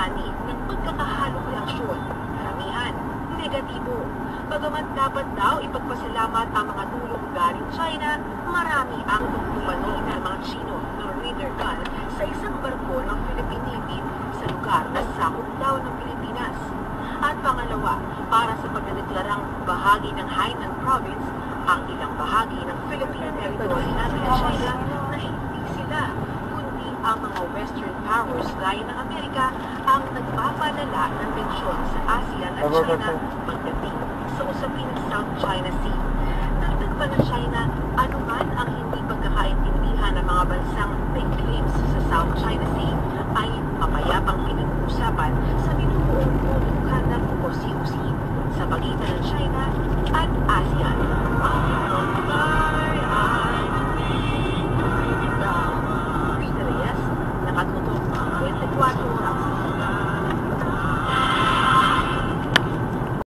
panig ng pagkakahalong reaksyon. Karamihan, negatibo. Bagamat dapat daw ipagpasalamat ang mga tulong galing China, marami ang umano ng mga Chino ng Raider gun sa isang barko ng Philippine Navy sa lugar na sakop daw ng Pilipinas. At pangalawa, para sa pagdedeklarang bahagi ng Hainan Province, ang ilang bahagi ng Philippine territory natin ng China na hindi sila, kundi ang mga Western powers gaya ng Amerika ang nagpapadala ng tensyon sa ASEAN at China pagdating sa usapin ng South China Sea. Dagdag pa ng China, anuman ang hindi pagkakaintindihan ng mga bansang may claims sa South China Sea ay mapayapang pinag-uusapan sa binubuong Kundukanda o COC sa pagitan ng China at ASEAN. Rita Reyes, nakatutok 24